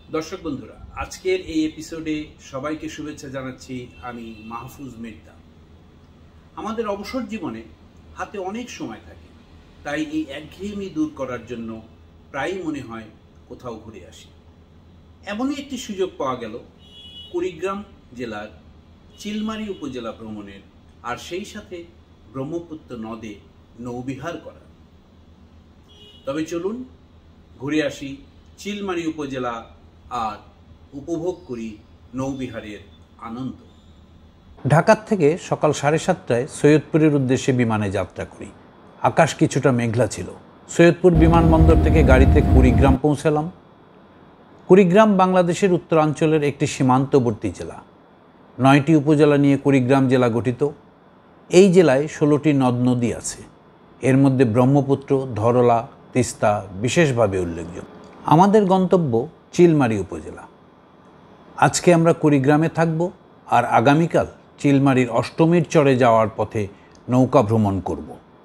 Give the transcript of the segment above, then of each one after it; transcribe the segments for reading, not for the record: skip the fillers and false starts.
দর্শক বন্ধুরা, আজকের এই এপিসোডে সবাইকে শুভেচ্ছা জানাচ্ছি। আমি মাহফুজ মির্জা। আমাদের অবসর জীবনে হাতে অনেক সময় থাকে, তাই এই একঘেয়েমি দূর করার জন্য প্রায়ই মনে হয় কোথাও ঘুরে আসি। এমনই একটি সুযোগ পাওয়া গেল কুড়িগ্রাম জেলার চিলমারী উপজেলা ভ্রমণের, আর সেই সাথে ব্রহ্মপুত্র নদে নৌবিহার করা। তবে চলুন ঘুরে আসি চিলমারী উপজেলা আর উপভোগ করি নৌবিহারের আনন্দ। ঢাকার থেকে সকাল 7:30টায় সৈয়দপুরের উদ্দেশ্যে বিমানে যাত্রা করি। আকাশ কিছুটা মেঘলা ছিল। সৈয়দপুর বিমানবন্দর থেকে গাড়িতে কুড়িগ্রাম পৌঁছালাম। কুড়িগ্রাম বাংলাদেশের উত্তরাঞ্চলের একটি সীমান্তবর্তী জেলা। 9টি উপজেলা নিয়ে কুড়িগ্রাম জেলা গঠিত। এই জেলায় 16টি নদ নদী আছে। এর মধ্যে ব্রহ্মপুত্র, ধরলা, তিস্তা বিশেষভাবে উল্লেখযোগ্য। আমাদের গন্তব্য চিলমারী উপজেলা। আজকে আমরা কুড়িগ্রামে থাকব, আর আগামীকাল চিলমারীর অষ্টমীর চরে যাওয়ার পথে নৌকা ভ্রমণ করব।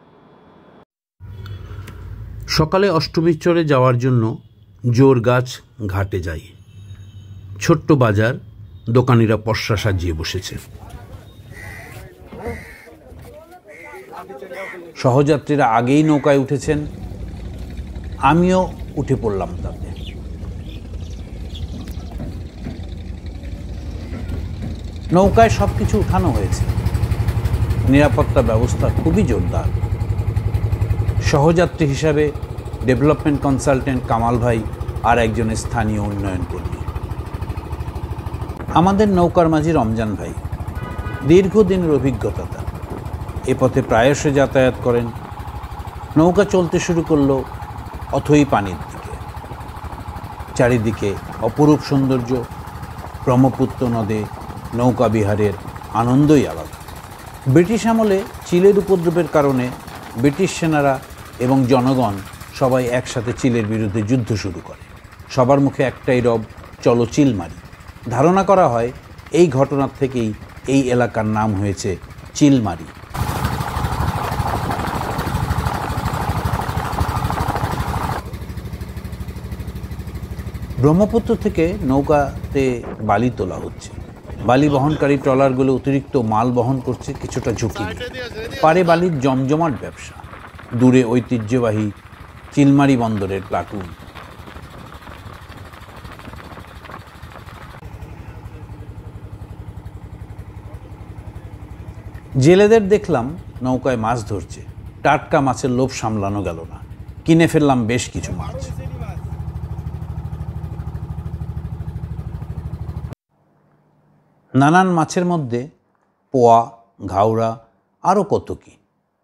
সকালে অষ্টমীর চরে যাওয়ার জন্য জোরগাছ ঘাটে যাই। ছোট্ট বাজার, দোকানিরা পসরা সাজিয়ে বসেছে। সহযাত্রীরা আগেই নৌকায় উঠেছেন, আমিও উঠে পড়লাম তাতে। নৌকায় সব কিছু উঠানো হয়েছে। নিরাপত্তা ব্যবস্থা খুবই জোরদার। সহযাত্রী হিসাবে ডেভেলপমেন্ট কনসালটেন্ট কামাল ভাই আর একজন স্থানীয় উন্নয়ন কর্মী। আমাদের নৌকার মাঝি রমজান ভাই, দীর্ঘদিনের অভিজ্ঞতা তার। এ পথে প্রায়শই যাতায়াত করেন। নৌকা চলতে শুরু করলো অথই পানির দিকে। চারিদিকে অপরূপ সৌন্দর্য। ব্রহ্মপুত্র নদে নৌকা বিহারের আনন্দই আলাদা। ব্রিটিশ আমলে চিলের উপদ্রবের কারণে ব্রিটিশ সেনারা এবং জনগণ সবাই একসাথে চিলের বিরুদ্ধে যুদ্ধ শুরু করে। সবার মুখে একটাই রব, চলো চিলমারী। ধারণা করা হয় এই ঘটনার থেকেই এই এলাকার নাম হয়েছে চিলমারী। ব্রহ্মপুত্র থেকে নৌকাতে বালি তোলা হচ্ছে। বালি বহনকারী ট্রলারগুলো অতিরিক্ত মাল বহন করছে কিছুটা ঝুঁকি নিয়ে। পারে বালির জমজমাট ব্যবসা। দূরে ঐতিহ্যবাহী চিলমারী বন্দরের প্লাটুন। জেলেদের দেখলাম নৌকায় মাছ ধরছে। টাটকা মাছের লোভ সামলানো গেল না, কিনে ফেললাম বেশ কিছু মাছ। নানান মাছের মধ্যে পোয়া, ঘাওড়া, আরও কত কি।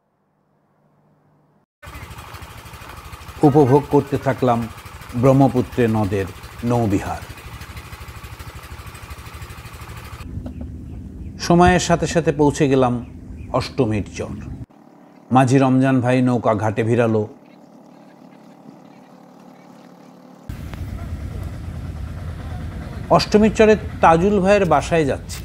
উপভোগ করতে থাকলাম ব্রহ্মপুত্রে নদের নৌবিহার। সময়ের সাথে সাথে পৌঁছে গেলাম অষ্টমীর চর। মাঝি রমজান ভাই নৌকা ঘাটে ভিড়ালো। অষ্টমীর চরে তাজুল ভাইয়ের বাসায় যাচ্ছি।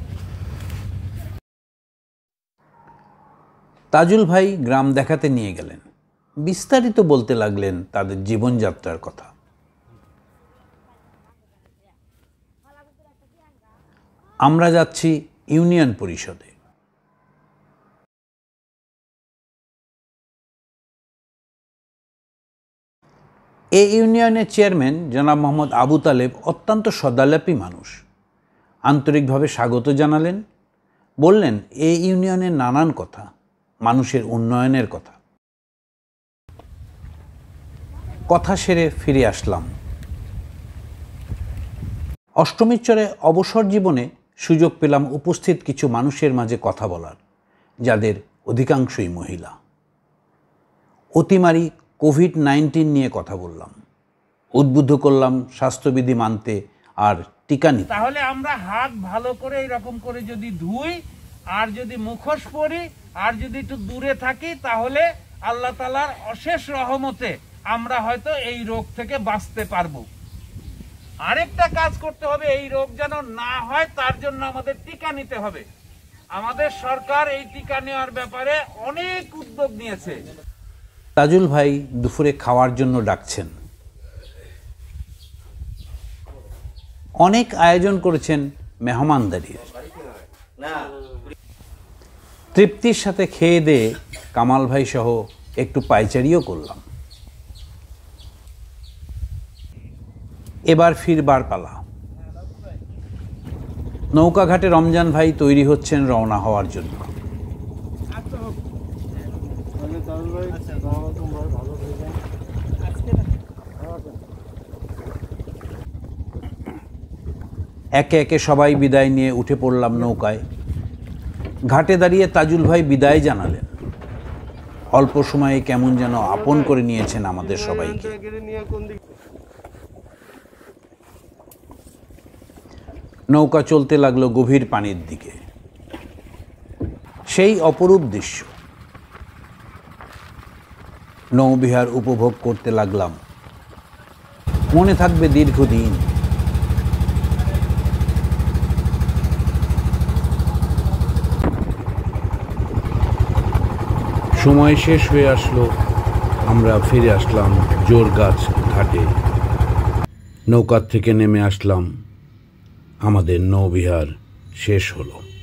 তাজুল ভাই গ্রাম দেখাতে নিয়ে গেলেন। বিস্তারিত বলতে লাগলেন তাদের জীবনযাত্রার কথা। আমরা যাচ্ছি ইউনিয়ন পরিষদে। এই ইউনিয়নের চেয়ারম্যান জনাব মোহাম্মদ আবু তালেব অত্যন্ত সদালাপী মানুষ। আন্তরিকভাবে স্বাগত জানালেন। বললেন এই ইউনিয়নের নানান কথা, মানুষের উন্নয়নের কথা। কথা সেরে ফিরে আসলাম। অষ্টমীর চরে অবসর জীবনে সুযোগ পেলাম উপস্থিত কিছু মানুষের মাঝে কথা বলার, যাদের অধিকাংশই মহিলা। অতিমারি কোভিড-19 নিয়ে কথা বললাম। উদ্বুদ্ধ করলাম স্বাস্থ্যবিধি মানতে আর টিকা নিতে। তাহলে আমরা হাত ভালো করে এরকম করে যদি ধুই, আর যদি মুখোশ পরি, আর যদি একটু দূরে থাকি, তাহলে আল্লাহ তাআলার অশেষ রহমতে আমরা হয়তো এই রোগ থেকে বাঁচতে পারবো। আরেকটা কাজ করতে হবে, এই রোগ যেন না হয় তার জন্য আমাদের টিকা নিতে হবে। আমাদের সরকার এই টিকা নেওয়ার ব্যাপারে অনেক উদ্যোগ নিয়েছে। তাজুল ভাই দুপুরে খাওয়ার জন্য ডাকছেন। অনেক আয়োজন করেছেন মেহমানদারির। তৃপ্তির সাথে খেয়ে দিয়ে কামাল ভাই সহ একটু পায়চারিও করলাম। এবার ফিরবার পালা। নৌকাঘাটে রমজান ভাই তৈরি হচ্ছেন রওনা হওয়ার জন্য। একে একে সবাই বিদায় নিয়ে উঠে পড়লাম নৌকায়। ঘাটে দাঁড়িয়ে তাজুল ভাই বিদায় জানালেন। অল্প সময়ে কেমন যেন আপন করে নিয়েছেন আমাদের সবাইকে। নৌকা চলতে লাগলো গভীর পানির দিকে। সেই অপরূপ দৃশ্য। নৌবিহার উপভোগ করতে লাগলাম। মনে থাকবে দীর্ঘদিন। সময় শেষ হয়ে আসলো। আমরা ফিরে আসলাম জোরগাছ ঘাটে। নৌকার থেকে নেমে আসলাম। আমাদের নৌবিহার শেষ হলো।